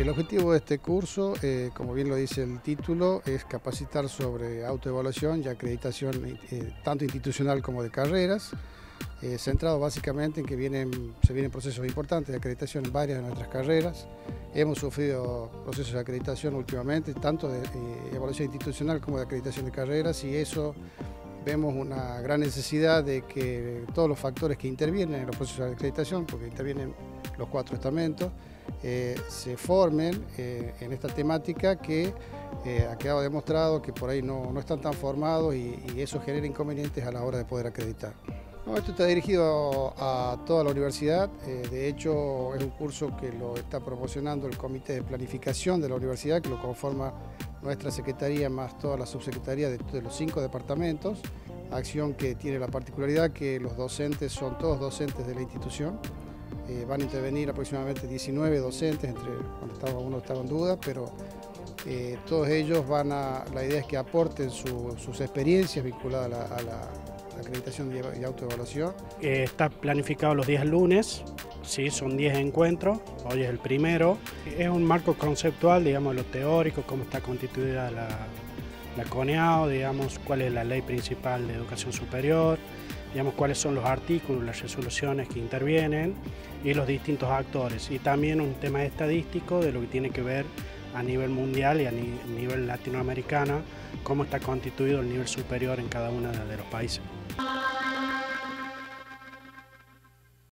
El objetivo de este curso, como bien lo dice el título, es capacitar sobre autoevaluación y acreditación tanto institucional como de carreras, centrado básicamente en que se vienen procesos importantes de acreditación en varias de nuestras carreras. Hemos sufrido procesos de acreditación últimamente, tanto de evaluación institucional como de acreditación de carreras, y eso vemos una gran necesidad de que todos los factores que intervienen en los procesos de acreditación, porque intervienen los 4 estamentos, se formen en esta temática que ha quedado demostrado que por ahí no están tan formados y eso genera inconvenientes a la hora de poder acreditar. No, esto está dirigido a toda la universidad, de hecho es un curso que lo está promocionando el Comité de Planificación de la universidad, que lo conforma nuestra secretaría más toda la subsecretaría de los 5 departamentos, acción que tiene la particularidad que los docentes son todos docentes de la institución. Van a intervenir aproximadamente 19 docentes, cuando uno estaba en duda, pero todos ellos la idea es que aporten sus experiencias vinculadas a la acreditación y autoevaluación. Está planificado los días lunes, sí, son 10 encuentros, hoy es el primero. Es un marco conceptual, digamos, lo teórico, cómo está constituida la CONEAO, digamos, cuál es la ley principal de educación superior, digamos, cuáles son los artículos, las resoluciones que intervienen y los distintos actores. Y también un tema estadístico de lo que tiene que ver a nivel mundial y a nivel latinoamericano, cómo está constituido el nivel superior en cada uno de los países.